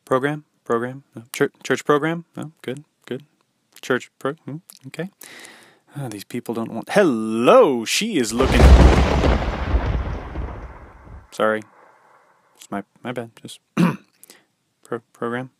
Program? Church program? Oh, good. Church okay. These people don't want... Hello! She is looking... Sorry. It's my bad. Just... program?